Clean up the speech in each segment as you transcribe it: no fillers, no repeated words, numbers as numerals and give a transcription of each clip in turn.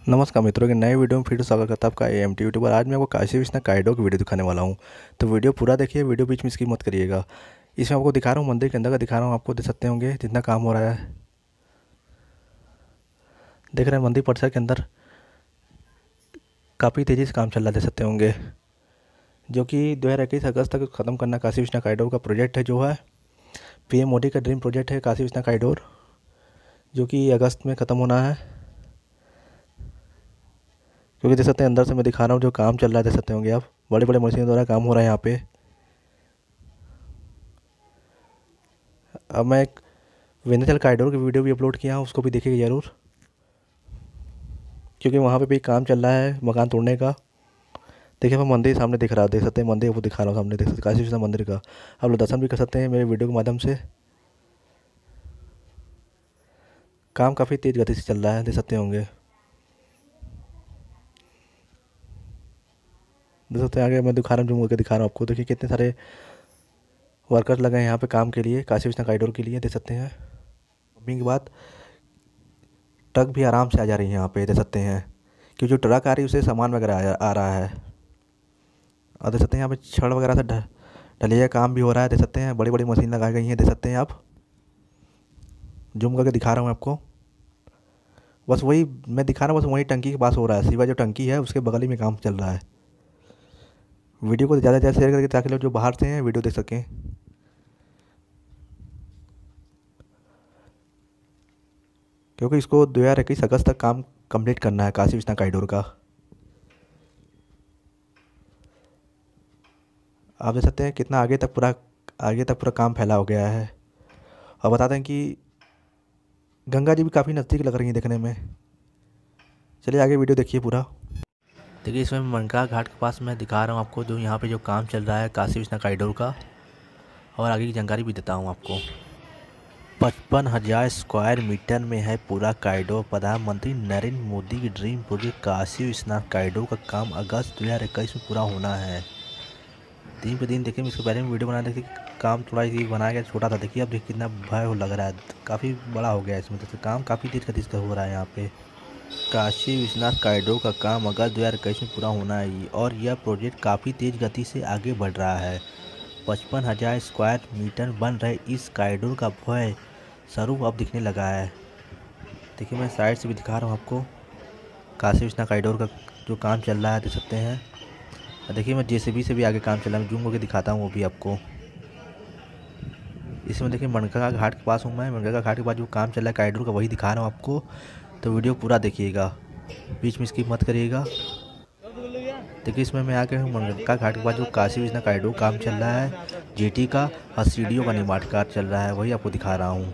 नमस्कार मित्रों के नए वीडियो में फिर से स्वागत करता है आपका एएमटी यूट्यूबर। आज मैं आपको काशी विश्वनाथ कॉरिडोर की वीडियो दिखाने वाला हूं, तो वीडियो पूरा देखिए, वीडियो बीच में स्किप मत करिएगा। इसमें आपको दिखा रहा हूं, मंदिर के अंदर का दिखा रहा हूं, आपको देख सकते होंगे जितना काम हो रहा है। देख रहे हैं मंदिर परिसर के अंदर काफ़ी तेज़ी से काम चल रहा है, देख सकते होंगे, जो कि 2021 अगस्त तक ख़त्म करना काशी विश्वनाथ कॉरिडोर का प्रोजेक्ट है, जो है पीएम मोदी का ड्रीम प्रोजेक्ट है काशी विश्वनाथ कॉरिडोर, जो कि अगस्त में ख़त्म होना है। क्योंकि देख सकते हैं अंदर से मैं दिखा रहा हूँ जो काम चल रहा है, देख सकते होंगे आप, बड़े बड़े मशीनों द्वारा काम हो रहा है यहाँ पे। अब मैं एक विंध्याचल कॉरिडोर की वीडियो भी अपलोड किया हूँ, उसको भी देखिएगा ज़रूर, क्योंकि वहाँ पे भी काम चल रहा है मकान तोड़ने का। देखिए मैं मंदिर सामने दिख रहा है, देख सकते हैं मंदिर वो दिखा रहा हूँ सामने, देख सकते काशी विश्वनाथ मंदिर का आप लोग दर्शन भी कर सकते हैं मेरे वीडियो के माध्यम से। काम काफ़ी तेज़ गति से चल रहा है, देख सकते होंगे, देख सकते हैं। आगे मैं दिखा रहा हूँ, जूम करके दिखा रहा हूँ आपको, देखिए कितने सारे वर्कर्स लगे हैं यहाँ पे काम के लिए, काशी विश्वनाथ कॉरिडोर के लिए, देख सकते हैं। अभी के बाद ट्रक भी आराम से आ जा रही है यहाँ पे, देख सकते हैं, क्योंकि जो ट्रक आ रही है उससे सामान वगैरह आ रहा है। और देख सकते हैं यहाँ पे छड़ वगैरह से ढलैया काम भी हो रहा है, देख सकते हैं, बड़ी बड़ी मशीन लगाई गई हैं, देख सकते हैं आप, जूम करके दिखा रहा हूँ आपको। बस वही मैं दिखा रहा हूँ, बस वही टंकी के पास हो रहा है, सिवा जो टंकी है उसके बगल ही में काम चल रहा है। वीडियो को ज़्यादा से ज़्यादा शेयर करके ताकि लोग जो बाहर से हैं वीडियो देख सकें, क्योंकि इसको 2021 अगस्त तक काम कंप्लीट करना है काशी विश्वनाथ कॉरिडोर का। आप देख सकते हैं कितना आगे तक पूरा काम फैला हो गया है। और बता दें कि गंगा जी भी काफ़ी नज़दीक लग रही हैं देखने में। चलिए आगे वीडियो देखिए पूरा। देखिए इसमें मनका घाट के पास मैं दिखा रहा हूँ आपको, जो यहाँ पे जो काम चल रहा है काशी विश्वनाथ कॉरिडोर का, और आगे की जानकारी भी देता हूँ आपको। 55,000 स्क्वायर मीटर में है पूरा कॉरिडोर। प्रधानमंत्री नरेंद्र मोदी की dream project Kashi Vishwanath corridor का काम अगस्त 2021 में पूरा होना है। दिन पे दिन देखिए, इसके बारे में वीडियो बना, देखिए काम थोड़ा ही बनाया गया, छोटा था, देखिए अब देखिए कितना भय हो लग रहा है, काफ़ी बड़ा हो गया है इसमें, तो काम काफ़ी तेज गति से हो रहा है यहाँ पे। काशी विश्वनाथ कॉरिडोर का काम अगस्त 2021 में पूरा होना है, और यह प्रोजेक्ट काफ़ी तेज गति से आगे बढ़ रहा है। 55,000 स्क्वायर मीटर बन रहे इस कॉरिडोर का भव्य स्वरूप अब दिखने लगा है। देखिए मैं साइड से भी दिखा रहा हूँ आपको, काशी विश्वनाथ कॉरिडोर का जो काम चल रहा है, देख सकते हैं। देखिए मैं जेसीबी से भी आगे काम चल रहा है, जूम करके दिखाता हूँ वो भी आपको। इसमें देखिए मनका घाट के पास हूँ मैं, मनका घाट के पास जो काम चल रहा है कॉरिडोर का वही दिखा रहा हूँ आपको, तो वीडियो पूरा देखिएगा, बीच में स्किप मत करिएगा। देखिए इसमें मैं आके हूँ मनका घाट के पास जो काशी विश्वनाथ कॉरिडोर काम चल रहा है, जेटी का और सीढ़ियों का निर्माण कार्य चल रहा है, वही आपको दिखा रहा हूँ।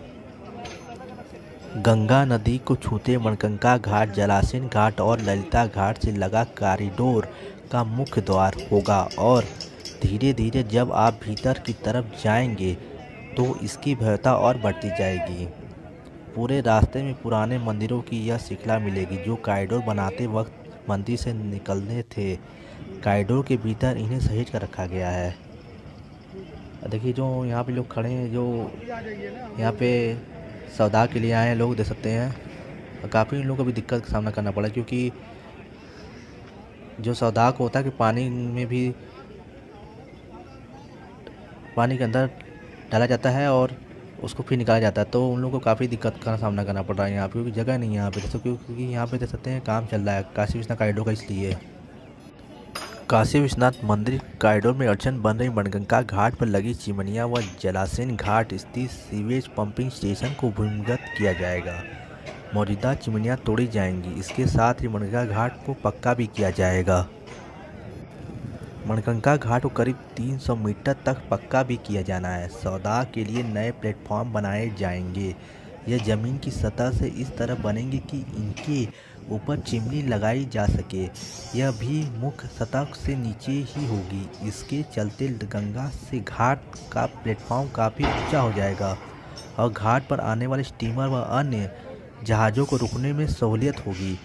गंगा नदी को छूते मणिकंका घाट, जलासीन घाट और ललिता घाट से लगा कॉरिडोर का मुख्य द्वार होगा, और धीरे धीरे जब आप भीतर की तरफ जाएंगे तो इसकी भव्यता और बढ़ती जाएगी। पूरे रास्ते में पुराने मंदिरों की यह श्रृंखला मिलेगी जो कॉरिडोर बनाते वक्त मंदिर से निकलने थे। कॉरिडोर के भीतर इन्हें सहेज कर रखा गया है। देखिए जो यहाँ पे लोग खड़े हैं, जो यहाँ पे सौदा के लिए आए हैं लोग, देख सकते हैं, काफ़ी लोगों को भी दिक्कत का सामना करना पड़ा, क्योंकि जो सौदा को होता है कि पानी के अंदर डाला जाता है और उसको फिर निकाला जाता है, तो उन लोगों को काफ़ी दिक्कत का सामना करना पड़ रहा है यहाँ पे, क्योंकि जगह नहीं है यहाँ पे, जैसे क्योंकि यहाँ पे देख सकते हैं काम चल रहा है काशी विश्वनाथ कॉरिडोर का, इसलिए काशी विश्वनाथ मंदिर कॉरिडोर में अड़चन बन रही मणिकंका घाट पर लगी चिमनियाँ व जलासीन घाट स्थित सीवेज पंपिंग स्टेशन को भूमिगत किया जाएगा। मौजूदा चिमनियाँ तोड़ी जाएंगी, इसके साथ ही मणिकंका घाट को पक्का भी किया जाएगा। मणिकंका घाट को करीब 300 मीटर तक पक्का भी किया जाना है। सौदा के लिए नए प्लेटफॉर्म बनाए जाएंगे। यह ज़मीन की सतह से इस तरह बनेंगे कि इनके ऊपर चिमनी लगाई जा सके। यह भी मुख्य सतह से नीचे ही होगी। इसके चलते गंगा से घाट का प्लेटफॉर्म काफ़ी ऊंचा हो जाएगा और घाट पर आने वाले स्टीमर व अन्य जहाज़ों को रुकने में सहूलियत होगी।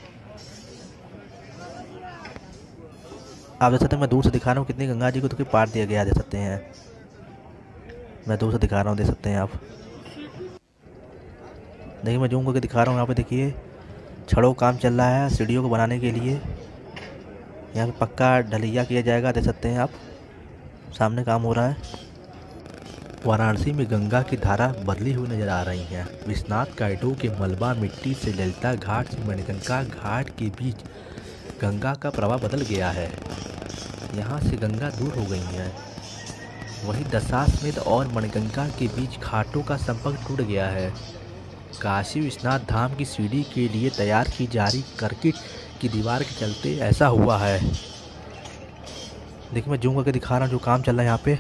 आप देख सकते हैं, मैं दूर से दिखा रहा हूँ कितनी गंगा जी को तो पार दिया गया, देख सकते हैं, मैं दूर से दिखा रहा हूँ, देख सकते हैं आप। देखिए मैं जूम करके दिखा रहा हूँ यहाँ पे, देखिए छड़ों काम चल रहा है सीढ़ियों को बनाने के लिए। यहाँ पे पक्का ढलैया किया जाएगा, देख सकते हैं आप सामने काम हो रहा है। वाराणसी में गंगा की धारा बदली हुई नजर आ रही है। विश्वनाथ कॉरिडोर के मलबा मिट्टी से ललिता घाट से मणिकर्णिका घाट के बीच गंगा का प्रवाह बदल गया है। यहाँ से गंगा दूर हो गई है। वहीं दशाश्वमेध और मणिकर्णिका के बीच घाटों का संपर्क टूट गया है। काशी विश्वनाथ धाम की सीढ़ी के लिए तैयार की जा रही कंक्रीट की दीवार के चलते ऐसा हुआ है। देखिए मैं जूम करके दिखा रहा हूँ जो काम चल रहा है यहाँ पे।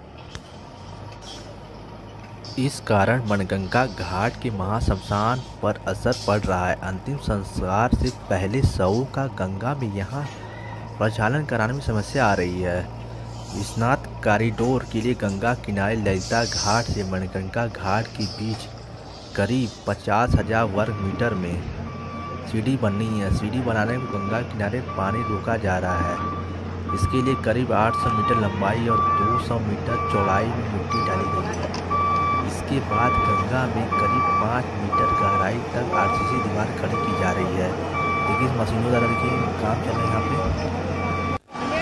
इस कारण मणिकर्णिका घाट के महाश्मशान पर असर पड़ रहा है। अंतिम संस्कार से पहले शवों का गंगा में यहाँ प्रचालन कराने में समस्या आ रही है। विश्वनाथ कॉरिडोर के लिए गंगा किनारे ललिता घाट से मणिकर्णिका घाट के बीच करीब 50,000 वर्ग मीटर में सीढ़ी बननी है। सीढ़ी बनाने में गंगा किनारे पानी रोका जा रहा है। इसके लिए करीब 800 मीटर लंबाई और 200 मीटर चौड़ाई में मिट्टी डाली गई है। इसके बाद गंगा में करीब 5 मीटर गहराई तक आरसीसी दीवार खड़ी की जा रही है। देखिए इस मशीनों द्वारा देखिए काम चल रहा है। यहाँ पे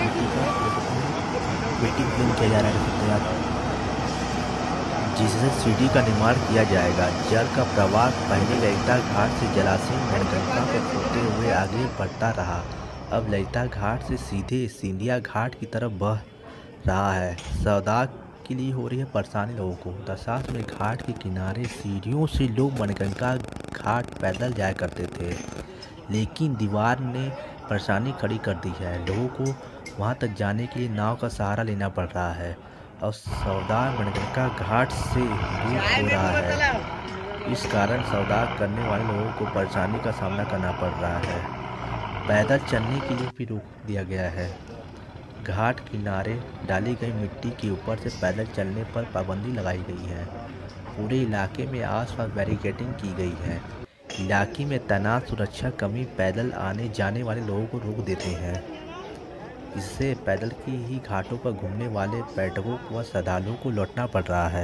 मिट्टी क्लीन किया जा रहा है, देख सकते हैं आप, जिससे सीढ़ी का निर्माण किया जाएगा। जल का प्रवाह पहले ललिता घाट से जलाशय मणिकर्णिका को होते हुए आगे बढ़ता रहा। अब ललिता घाट से सीधे सिंधिया घाट की तरफ बह रहा है। सौदा के लिए हो रही है परेशानी लोगों को। दशाश्वमेध घाट के किनारे सीढ़ियों से लोग मणिकर्णिका घाट पैदल जाया करते थे, लेकिन दीवार ने परेशानी खड़ी कर दी है। लोगों को वहां तक जाने के लिए नाव का सहारा लेना पड़ रहा है और सौदा मणिकर्णिका घाट से दूर हो रहा है। इस कारण सौदा करने वाले लोगों को परेशानी का सामना करना पड़ रहा है। पैदल चलने के लिए भी रोक दिया गया है। घाट किनारे डाली गई मिट्टी के ऊपर से पैदल चलने पर पाबंदी लगाई गई है। पूरे इलाके में आसपास बैरिकेडिंग की गई है। इलाके में तैनात सुरक्षा कर्मी पैदल आने जाने वाले लोगों को रोक देते हैं। इससे पैदल की ही घाटों पर घूमने वाले पर्यटकों व श्रद्धालुओं को लौटना पड़ रहा है।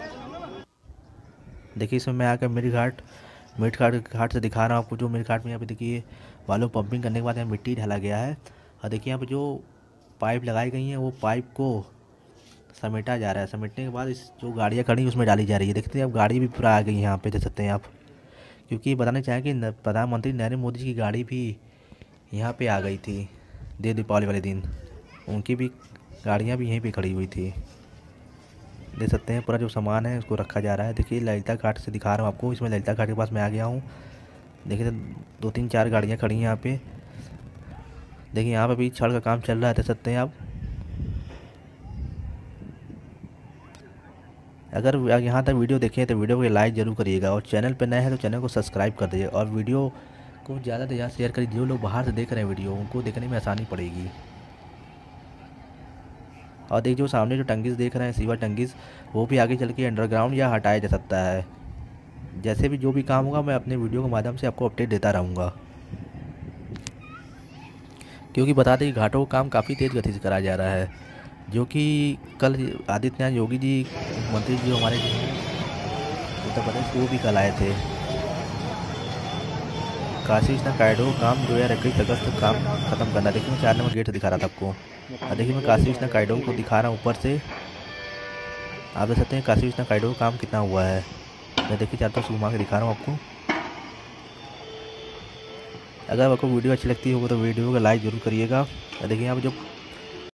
देखिए इसमें मैं आकर मिड घाट से दिखा रहा हूँ आपको। जो मिड घाट में यहाँ पे देखिए बालू पंपिंग करने के बाद यहाँ मिट्टी ढाला गया है और देखिए यहाँ पे जो पाइप लगाई गई हैं वो पाइप को समेटा जा रहा है। समेटने के बाद इस जो गाड़ियाँ खड़ी उसमें डाली जा रही है। देखते हैं अब गाड़ी भी पूरा आ गई है यहाँ पे, देख सकते हैं आप, क्योंकि बताना चाहें कि प्रधानमंत्री नरेंद्र मोदी जी की गाड़ी भी यहाँ पे आ गई थी दीपावली वाले दिन। उनकी भी गाड़ियाँ भी यहीं पे खड़ी हुई थी। देख सकते हैं पूरा जो सामान है उसको रखा जा रहा है। देखिए ललिता घाट से दिखा रहा हूँ आपको। इसमें ललिता घाट के पास मैं आ गया हूँ। देखिए 2-3-4 गाड़ियाँ खड़ी हैं यहाँ पे। देखिए यहाँ पे भी छड़ का काम चल रहा है, देख सकते हैं आप। अगर यहाँ तक वीडियो देखें तो वीडियो को लाइक ज़रूर करिएगा और चैनल पर नए हैं तो चैनल को सब्सक्राइब कर दीजिए और वीडियो को ज़्यादा से ज़्यादा शेयर करिए। जो लोग बाहर से देख रहे हैं वीडियो उनको देखने में आसानी पड़ेगी। और देखिए जो सामने जो टंगीज देख रहे हैं सीवर टंगीज, वो भी आगे चल के अंडरग्राउंड या हटाया जा सकता है। जैसे भी जो भी काम होगा मैं अपने वीडियो के माध्यम से आपको अपडेट देता रहूँगा, क्योंकि बता दें कि घाटों का काम काफ़ी तेज़ गति से कराया जा रहा है। जो कि कल आदित्यनाथ योगी जी मंत्री जी हमारे उत्तर प्रदेश वो भी कल आए थे। काशी विश्वनाथ कॉरिडोर काम 2021 अगस्त काम खत्म करना। देखिए मैं 4 नंबर गेट दिखा रहा था आपको। और देखिए मैं काशी विश्वनाथ कॉरिडोर को दिखा रहा हूँ ऊपर से। आप देख सकते हैं काशी विश्वनाथ कॉरिडोर काम कितना हुआ है। मैं देखिए चारों तरफ घुमा के दिखा रहा हूँ आपको। अगर आपको वीडियो अच्छी लगती होगी तो वीडियो को लाइक ज़रूर करिएगा। और देखिए यहाँ पर जो